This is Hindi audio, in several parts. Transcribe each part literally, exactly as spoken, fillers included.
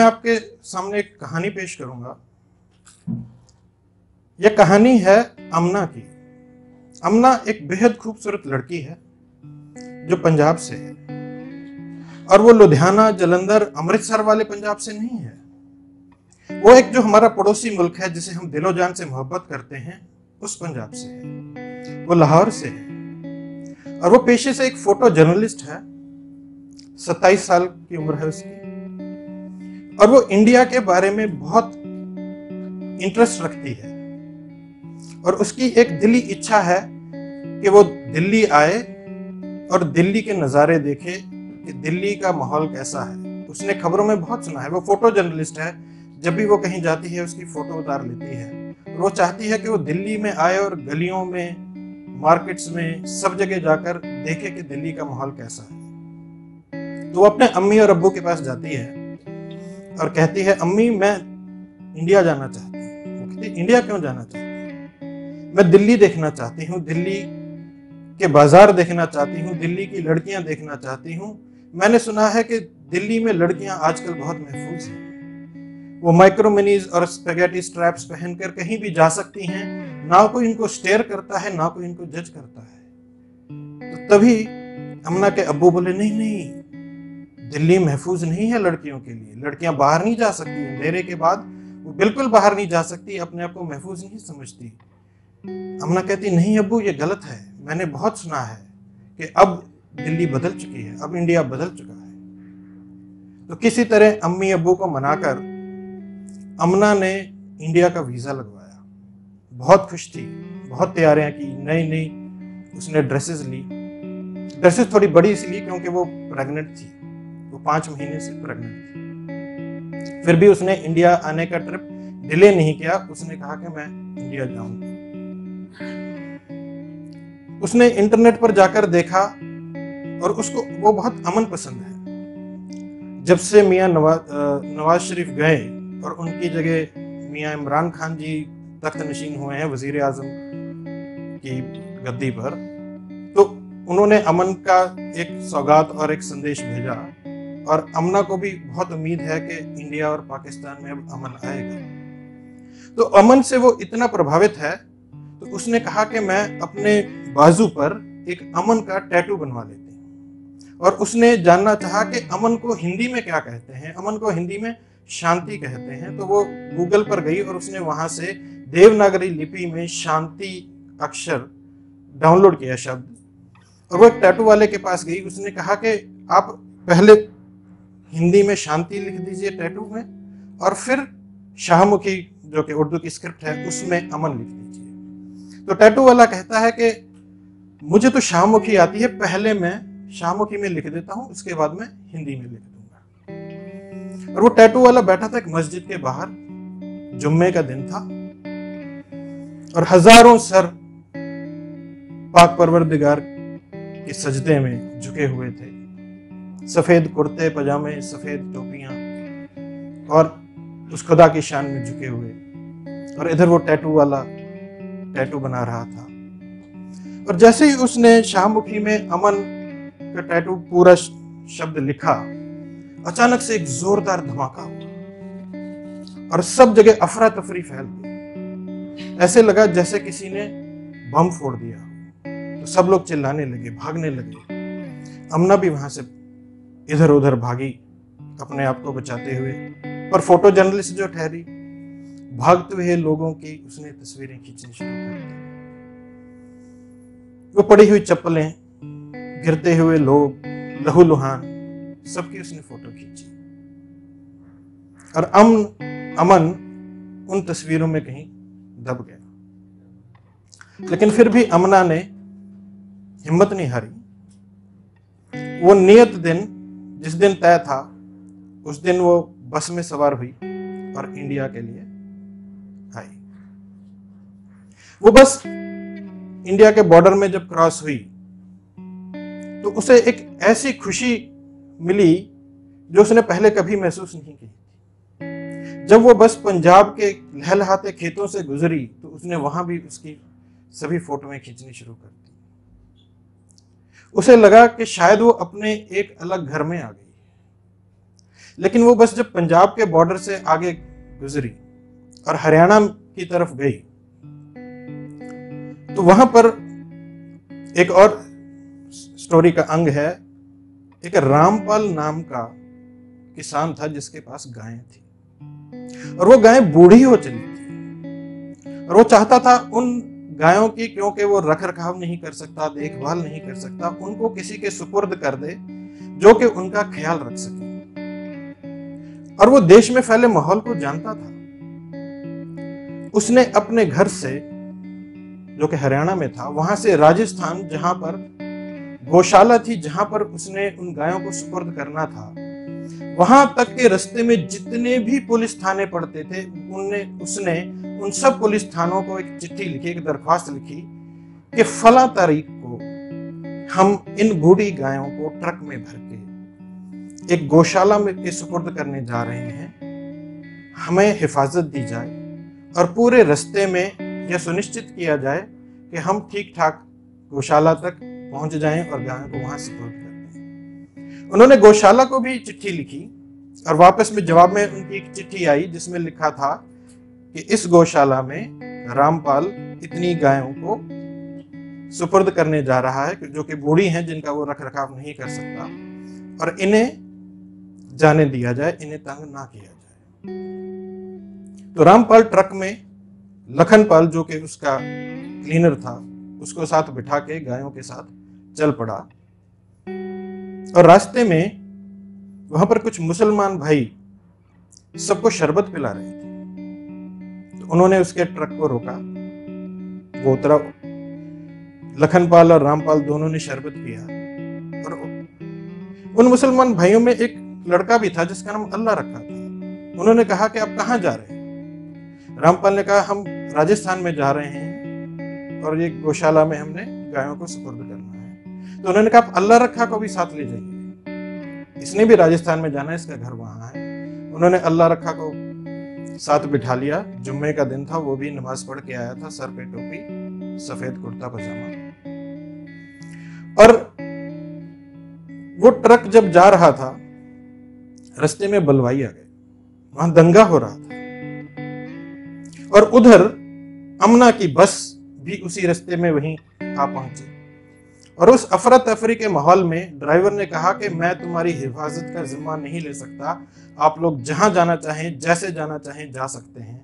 मैं आपके सामने एक कहानी पेश करूंगा। यह कहानी है अमना की। अमना एक बेहद खूबसूरत लड़की है जो पंजाब से है, और वो लुधियाना, जलंधर, अमृतसर वाले पंजाब से नहीं है। वो एक जो हमारा पड़ोसी मुल्क है जिसे हम दिलो जान से मोहब्बत करते हैं, उस पंजाब से है। वो लाहौर से है और वो पेशे से एक फोटो जर्नलिस्ट है। सत्ताईस साल की उम्र है उसकी, और वो इंडिया के बारे में बहुत इंटरेस्ट रखती है। और उसकी एक दिली इच्छा है कि वो दिल्ली आए और दिल्ली के नज़ारे देखे कि दिल्ली का माहौल कैसा है। उसने खबरों में बहुत सुना है। वो फोटो जर्नलिस्ट है, जब भी वो कहीं जाती है उसकी फोटो उतार लेती है। और वो चाहती है कि वो दिल्ली में आए और गलियों में, मार्केट्स में, सब जगह जाकर देखे कि दिल्ली का माहौल कैसा है। तो वो अपने अम्मी और अब्बू के पास जाती है और कहती है, अम्मी मैं इंडिया जाना चाहती हूँ। वो कहती, इंडिया क्यों जाना चाहती हूँ? मैं दिल्ली देखना चाहती हूँ, दिल्ली के बाजार देखना चाहती हूँ, दिल्ली की लड़कियां देखना चाहती हूँ। मैंने सुना है कि दिल्ली में लड़कियां आजकल बहुत महफूज हैं। वो माइक्रो मिनीज और स्पेगेटी स्ट्रैप्स पहनकर कहीं भी जा सकती हैं, ना कोई इनको स्टेयर करता है, ना कोई इनको जज करता है। तो तभी अमना के अब्बू बोले, नहीं नहीं, दिल्ली महफूज नहीं है लड़कियों के लिए। लड़कियां बाहर नहीं जा सकती, अंधेरे के बाद वो बिल्कुल बाहर नहीं जा सकती, अपने आप को महफूज नहीं समझती। अमना कहती, नहीं अब्बू, ये गलत है। मैंने बहुत सुना है कि अब दिल्ली बदल चुकी है, अब इंडिया बदल चुका है। तो किसी तरह अम्मी अब्बू को मनाकर अमना ने इंडिया का वीजा लगवाया। बहुत खुश थी, बहुत तैयारियां की, नई नई उसने ड्रेसेस ली। ड्रेसेस थोड़ी बड़ी इसलिए क्योंकि वो प्रेग्नेंट थी, वो पांच महीने से प्रेग्नेंट थी। फिर भी उसने इंडिया आने का ट्रिप डिले नहीं किया। उसने कहा कि मैं इंडिया जाऊंगी। उसने इंटरनेट पर जाकर देखा और उसको वो बहुत अमन पसंद है। जब से मियां नवाज नवाज शरीफ गए और उनकी जगह मियां इमरान खान जी तख्त नशीन हुए हैं वजीर आजम की गद्दी पर, तो उन्होंने अमन का एक सौगात और एक संदेश भेजा। और अमना को भी बहुत उम्मीद है कि इंडिया और पाकिस्तान में अब अमन आएगा। तो अमन से वो इतना प्रभावित है, तो उसने कहा कि मैं अपने बाजू पर एक अमन का टैटू बनवा लेती हूँ। और उसने जानना चाहा कि अमन को हिंदी में क्या कहते हैं। अमन को हिंदी में शांति कहते हैं। तो वो गूगल पर गई और उसने वहां से देवनागरी लिपि में शांति अक्षर डाउनलोड किया शब्द, और वो एक टैटू वाले के पास गई। उसने कहा कि आप पहले हिंदी में शांति लिख दीजिए टैटू में, और फिर शाहमुखी जो कि उर्दू की स्क्रिप्ट है उसमें अमन लिख दीजिए। तो टैटू वाला कहता है कि मुझे तो शाहमुखी आती है, पहले मैं शाहमुखी में लिख देता हूं, उसके बाद मैं हिंदी में लिख दूंगा। और वो टैटू वाला बैठा था एक मस्जिद के बाहर, जुम्मे का दिन था, और हजारों सर पाक परवरदिगार के सजदे में झुके हुए थे। सफेद कुर्ते पजामे, सफेद टोपियां, और उस खुदा की शान में झुके हुए। और इधर वो टैटू वाला टैटू बना रहा था। और जैसे ही उसने शाहमुखी में अमन का टैटू पूरा शब्द लिखा, अचानक से एक जोरदार धमाका हुआ और सब जगह अफरा तफरी फैल गई। ऐसे लगा जैसे किसी ने बम फोड़ दिया। तो सब लोग चिल्लाने लगे, भागने लगे। अमना भी वहां से इधर उधर भागी अपने आप को बचाते हुए। पर फोटो जर्नलिस्ट जो ठहरी, भागते हुए लोगों की उसने तस्वीरें खींचनी शुरू कर दी। वो पड़ी हुई चप्पलें, गिरते हुए लोग, लहूलुहान, सबकी उसने फोटो खींची। और अमन अमन उन तस्वीरों में कहीं दब गया। लेकिन फिर भी अमना ने हिम्मत नहीं हारी। वो नियत दिन, जिस दिन तय था, उस दिन वो बस में सवार हुई और इंडिया के लिए आई। वो बस इंडिया के बॉर्डर में जब क्रॉस हुई तो उसे एक ऐसी खुशी मिली जो उसने पहले कभी महसूस नहीं की। जब वो बस पंजाब के लहलहाते खेतों से गुजरी तो उसने वहां भी उसकी सभी फोटोएं खींचनी शुरू कर दी। उसे लगा कि शायद वो अपने एक अलग घर में आ गई। लेकिन वो बस जब पंजाब के बॉर्डर से आगे गुजरी और हरियाणा की तरफ गई तो वहां पर एक और स्टोरी का अंग है। एक रामपाल नाम का किसान था जिसके पास गायें थी और वो गायें बूढ़ी हो चली थी और वो चाहता था उन गायों की, क्योंकि वो रख रखाव नहीं कर सकता, देखभाल नहीं कर सकता, उनको किसी के सुपुर्द कर दे जो कि उनका ख्याल रख सके। और वो देश में फैले माहौल को जानता था। उसने अपने घर से, जो कि हरियाणा में था, वहां से राजस्थान, जहां पर गौशाला थी, जहां पर उसने उन गायों को सुपुर्द करना था, वहां तक के रास्ते में जितने भी पुलिस थाने पड़ते थे, उनने उसने उन सब पुलिस थानों को एक चिट्ठी लिखी, एक दरख्वास्त लिखी कि फला तारीख को हम इन बूढ़ी गायों को ट्रक में भर के एक गौशाला में के सुपुर्द करने जा रहे हैं, हमें हिफाजत दी जाए और पूरे रास्ते में यह सुनिश्चित किया जाए कि हम ठीक ठाक गौशाला तक पहुंच जाएं और गायों को वहां सुपुर्द कर दें। उन्होंने गौशाला को भी चिट्ठी लिखी और वापस में जवाब में उनकी एक चिट्ठी आई जिसमें लिखा था कि इस गौशाला में रामपाल इतनी गायों को सुपुर्द करने जा रहा है जो कि बूढ़ी हैं, जिनका वो रख रखाव नहीं कर सकता, और इन्हें जाने दिया जाए, इन्हें तंग ना किया जाए। तो रामपाल ट्रक में लखनपाल, जो कि उसका क्लीनर था, उसको साथ बिठा के गायों के साथ चल पड़ा और रास्ते में वहां पर कुछ मुसलमान भाई सबको शरबत पिला रहे थे। तो उन्होंने उसके ट्रक को रोका, वो उतरा, लखनपाल और रामपाल दोनों ने शरबत पिया और उन मुसलमान भाइयों में एक लड़का भी था जिसका नाम अल्लाह रखा था। उन्होंने कहा कि आप कहाँ जा रहे हैं? रामपाल ने कहा हम राजस्थान में जा रहे हैं और ये गौशाला में हमने गायों को सुपुर्द करना है। तो उन्होंने कहा आप अल्लाह रखा को भी साथ ले जाइए, इसने भी राजस्थान में जाना है, इसका घर वहां है। उन्होंने अल्लाह रखा को साथ बिठा लिया। जुम्मे का दिन था, वो भी नमाज पढ़ के आया था, सर पे टोपी, सफेद कुर्ता पजामा। और वो ट्रक जब जा रहा था, रास्ते में बलवाई आ गए, वहां दंगा हो रहा था और उधर अमना की बस भी उसी रास्ते में वहीं आ पहुंची। और उस अफरा तफरी के माहौल में ड्राइवर ने कहा कि मैं तुम्हारी हिफाजत का जिम्मा नहीं ले सकता, आप लोग जहां जाना चाहें, जैसे जाना चाहें जा सकते हैं।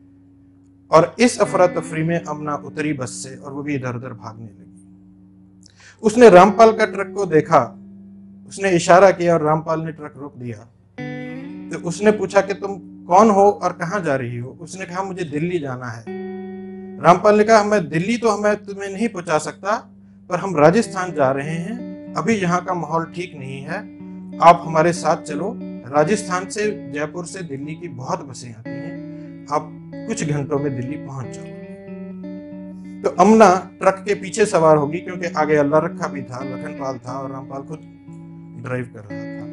और इस अफरा तफरी में अमना उतरी बस से और वो भी इधर उधर भागने लगी। उसने रामपाल का ट्रक को देखा, उसने इशारा किया और रामपाल ने ट्रक रोक दिया। तो उसने पूछा कि तुम कौन हो और कहां जा रही हो? उसने कहा मुझे दिल्ली जाना है। रामपाल ने कहा मैं दिल्ली तो मैं तुम्हें नहीं पहुंचा सकता, पर हम राजस्थान जा रहे हैं, अभी यहाँ का माहौल ठीक नहीं है, आप हमारे साथ चलो। राजस्थान से, जयपुर से दिल्ली की बहुत बसें आती हैं, आप कुछ घंटों में दिल्ली पहुंच जाओ। तो अमना ट्रक के पीछे सवार होगी, क्योंकि आगे अल्लाह रखा भी था, लखनपाल था और रामपाल खुद ड्राइव कर रहा था।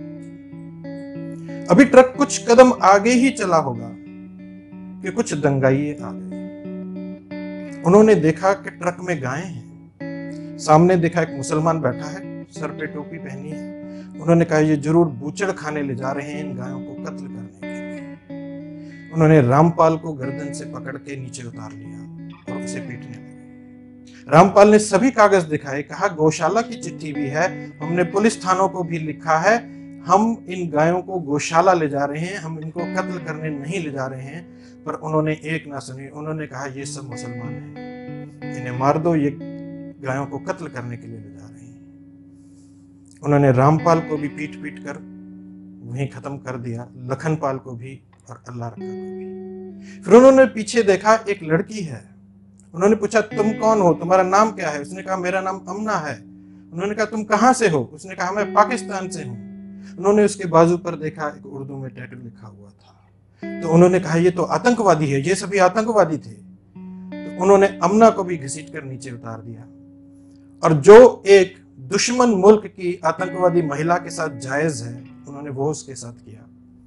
अभी ट्रक कुछ कदम आगे ही चला होगा कि कुछ दंगाइये आ गए। उन्होंने देखा कि ट्रक में गायें हैं। सामने देखा एक मुसलमान बैठा है, सर पे टोपी पहनी है। उन्होंने कहा ये जरूर बूचड़ खाने ले जा रहे हैं इन गायों को कत्ल करने के लिए। उन्होंने रामपाल को गर्दन से पकड़ के नीचे उतार लिया और उसे पीटने लगे। रामपाल ने सभी कागज दिखाए, कहा गौशाला की चिट्ठी भी है, हमने पुलिस थानों को भी लिखा है, हम इन गायों को गौशाला ले जा रहे हैं, हम इनको कत्ल करने नहीं ले जा रहे हैं। पर उन्होंने एक ना सुनी। उन्होंने कहा ये सब मुसलमान हैं, इन्हें मार दो, ये गायों को कत्ल करने के लिए ले जा रहे हैं। उन्होंने रामपाल को भी पीट पीट कर वहीं खत्म कर दिया, लखनपाल को भी और अल्लाह रखा को भी। फिर उन्होंने पीछे देखा, एक लड़की है। उन्होंने पूछा तुम कौन हो, तुम्हारा नाम क्या है? उसने कहा मेरा नाम अमना है। उन्होंने कहा तुम कहां से हो? उसने कहा मैं पाकिस्तान से हूं। उन्होंने उसके बाजू पर देखा, एक उर्दू में टैटू लिखा हुआ था। तो उन्होंने कहा ये तो आतंकवादी है, ये सभी आतंकवादी थे। तो उन्होंने अमना को भी घसीट कर नीचे उतार दिया और जो एक दुश्मन मुल्क की आतंकवादी महिला के साथ जायज है, उन्होंने वो उसके साथ किया।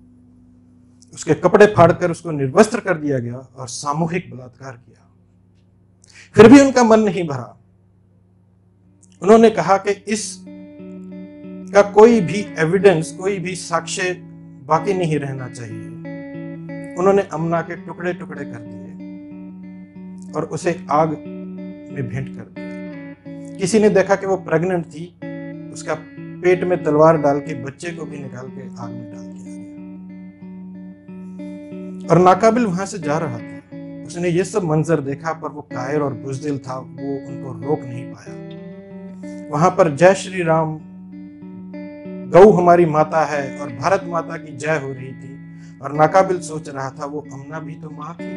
उसके कपड़े फाड़कर उसको निर्वस्त्र कर दिया गया और सामूहिक बलात्कार किया। फिर भी उनका मन नहीं भरा। उन्होंने कहा कि इस का कोई भी एविडेंस, कोई भी साक्ष्य बाकी नहीं रहना चाहिए। उन्होंने अमना के टुकड़े टुकड़े कर दिए और उसे आग में भेंट कर दिया। किसी ने देखा कि वो प्रेग्नेंट थी, उसका पेट में तलवार डाल के बच्चे को भी निकाल के आग में डाल दिया गया। और नाकाबिल वहां से जा रहा था, उसने ये सब मंजर देखा, पर वो कायर और बुज़दिल था, वो उनको रोक नहीं पाया। वहां पर जय श्री राम, गौ हमारी माता है और भारत माता की जय हो रही थी, और नाकाबिल सोच रहा था वो अमना भी तो मां थी।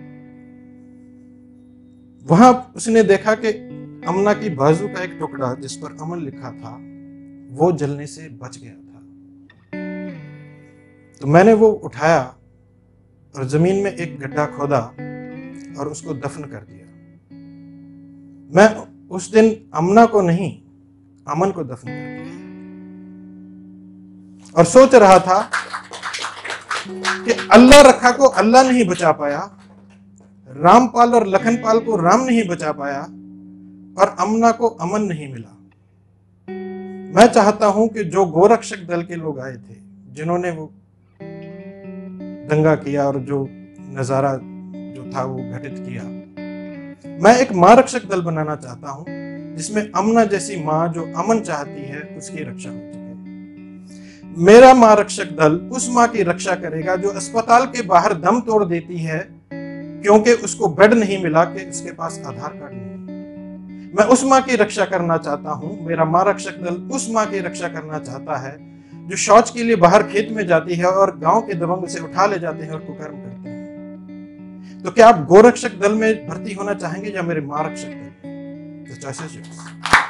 वहां उसने देखा कि अमना की बाजू का एक टुकड़ा जिस पर अमन लिखा था वो जलने से बच गया था। तो मैंने वो उठाया और जमीन में एक गड्ढा खोदा और उसको दफन कर दिया। मैं उस दिन अमना को नहीं, अमन को दफन कर दिया और सोच रहा था कि अल्लाह रखा को अल्लाह नहीं बचा पाया, रामपाल और लखनपाल को राम नहीं बचा पाया, और अमना को अमन नहीं मिला। मैं चाहता हूं कि जो गोरक्षक दल के लोग आए थे, जिन्होंने वो दंगा किया और जो नजारा जो था वो घटित किया, मैं एक मां रक्षक दल बनाना चाहता हूं जिसमें अमना जैसी मां जो अमन चाहती है उसकी रक्षा हो सके। मेरा मां रक्षक दल उस मां की रक्षा करेगा जो अस्पताल के बाहर दम तोड़ देती है क्योंकि उसको बेड नहीं मिला, कि उसके पास आधार कार्ड नहीं। मैं उस मां की रक्षा करना चाहता हूं। मेरा मां रक्षक दल उस मां की रक्षा करना चाहता है जो शौच के लिए बाहर खेत में जाती है और गांव के दबंग उसे उठा ले जाते हैं और कुकर्म करते हैं। तो क्या आप गोरक्षक दल में भर्ती होना चाहेंगे या मेरे मां रक्षक दल? The choice is yours.